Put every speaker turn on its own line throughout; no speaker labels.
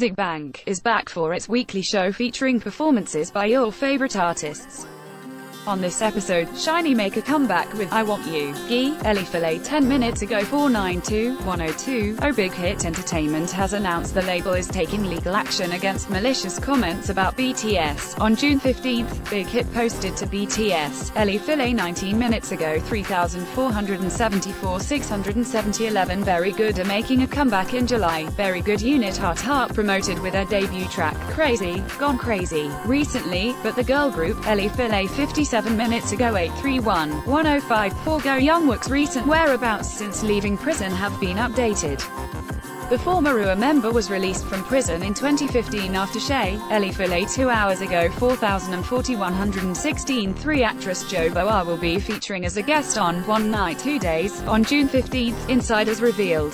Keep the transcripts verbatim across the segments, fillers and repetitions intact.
Music Bank is back for its weekly show featuring performances by your favorite artists. On this episode, SHINee make a comeback with I Want You, G, Ellie File ten minutes ago four nine two, one oh two. Oh Big Hit Entertainment has announced the label is taking legal action against malicious comments about B T S. On June fifteenth, Big Hit posted to B T S, Ellie File nineteen minutes ago three thousand four hundred seventy-four six hundred seventy eleven. Very Good are making a comeback in July. Very Good unit Heart Heart promoted with their debut track, Crazy, Gone Crazy, recently, but the girl group, Ellie File fifty-seven minutes ago eight three one, one oh five four. Go Youngwook's recent whereabouts since leaving prison have been updated. The former R U A member was released from prison in twenty fifteen after Shay, Ellie File two hours ago four thousand forty one hundred sixteen. three Actress Jo Boa will be featuring as a guest on One Night Two Days, on June fifteenth, insiders revealed.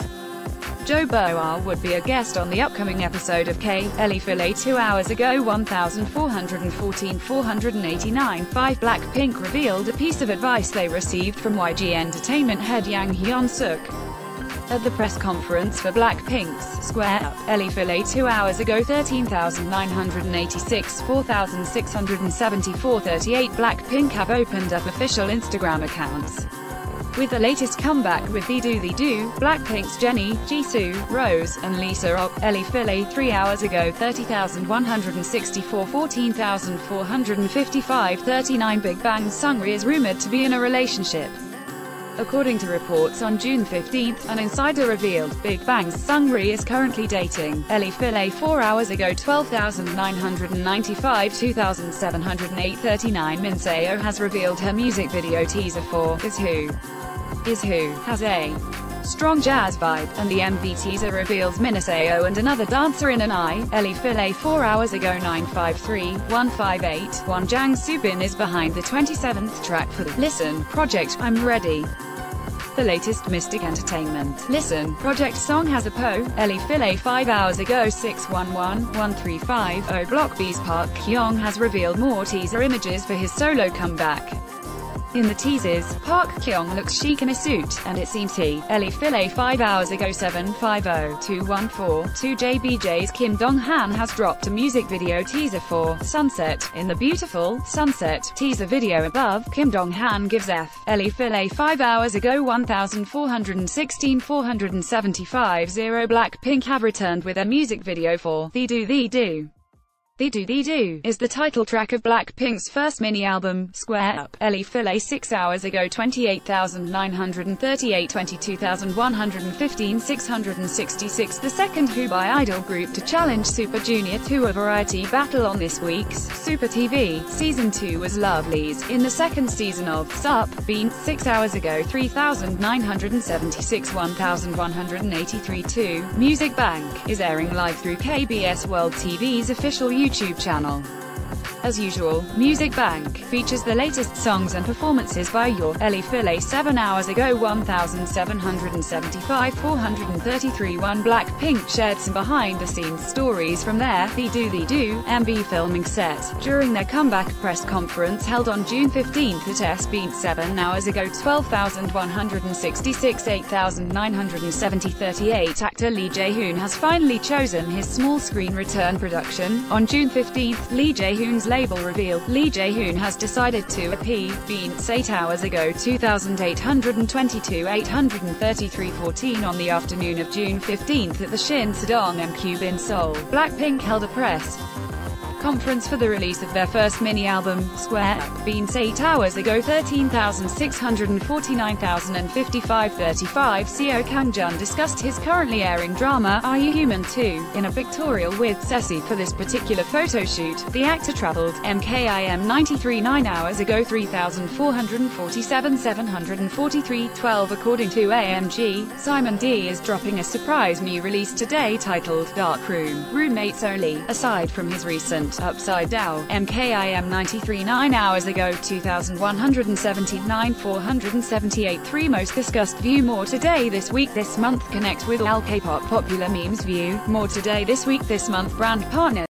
Jo Boa would be a guest on the upcoming episode of K, Ellie File two hours ago one thousand four hundred fourteen four hundred eighty-nine. five Blackpink revealed a piece of advice they received from Y G Entertainment head Yang Hyun-suk. At the press conference for Blackpink's Square Up, Ellie File two hours ago thirteen thousand nine hundred eighty-six four thousand six hundred seventy-four thirty-eight. Blackpink have opened up official Instagram accounts. With the latest comeback with They Do They Do, Blackpink's Jennie, Jisoo, Rose, and Lisa op. Ellie File three hours ago thirty thousand one hundred sixty-four fourteen thousand four hundred fifty-five thirty-nine. Big Bang's Seungri is rumored to be in a relationship. According to reports on June fifteenth, an insider revealed, Big Bang's Seungri is currently dating Ellie File four hours ago twelve thousand nine hundred ninety-five two thousand seven hundred eight thirty-nine. Minseo has revealed her music video teaser for Is Who. Is Who has a strong jazz vibe, and the M V teaser reveals Minseo and another dancer in an I, Ellie File four hours ago nine five three, one five eight, one. Jang Subin is behind the twenty-seventh track for the Listen project, I'm Ready. The latest Mystic Entertainment Listen project song has a po. Ellie File five hours ago six one one, one three five oh. Block B's Park Kyung has revealed more teaser images for his solo comeback. In the teasers, Park Kyung looks chic in a suit, and it seems he, Ellie File five hours ago seven five oh, two one four two. J B J's Kim Dong-han has dropped a music video teaser for Sunset. In the beautiful Sunset teaser video above, Kim Dong-han gives F. Ellie File five hours ago one thousand four hundred sixteen four hundred seventy-five zero. Blackpink have returned with a music video for They Do They Do. They Do They Do is the title track of Blackpink's first mini-album, Square Up. Ellie File six hours ago twenty-eight thousand nine hundred thirty-eight twenty-two thousand one hundred fifteen six hundred sixty-six. The second Who by Idol group to challenge Super Junior to a variety battle on this week's Super T V. Season two was Lovelyz. In the second season of Sup, Bean, six hours ago three thousand nine hundred seventy-six one thousand one hundred eighty-three two. Music Bank is airing live through K B S World T V's official YouTube channel. As usual, Music Bank features the latest songs and performances by your Ellie File seven hours ago one thousand seven hundred seventy-five four hundred thirty-three. one. Blackpink shared some behind-the-scenes stories from their They Do They Do M V filming set during their comeback press conference held on June fifteenth at S B seven hours ago twelve thousand one hundred sixty-six eight thousand nine hundred seventy thirty-eight. Actor Lee Jae-hoon has finally chosen his small-screen return production. On June fifteenth, Lee Jae-hoon's label revealed, Lee Jae-hoon has decided to appear Beans eight hours ago two thousand eight hundred twenty-two eight hundred thirty-three fourteen. On the afternoon of June fifteenth at the Shin Sedong M Cube in Seoul, Blackpink held a press conference for the release of their first mini-album, Square Up. Beans eight hours ago thirteen thousand six hundred forty-nine thousand fifty-five thirty-five. Seo Kang-jun discussed his currently airing drama, Are You Human two, in a pictorial with Ceci. For this particular photo shoot, the actor traveled M K I M ninety-three nine hours ago three thousand four hundred forty-seven seven hundred forty-three twelve. According to A M G, Simon D is dropping a surprise new release today titled Dark Room, Roommates Only. Aside from his recent Upside Down, M K I M ninety-three nine hours ago two thousand one hundred seventy-nine four hundred seventy-eight three. Most discussed. View more today this week this month. Connect with all K-pop popular memes. View more today this week this month. Brand partner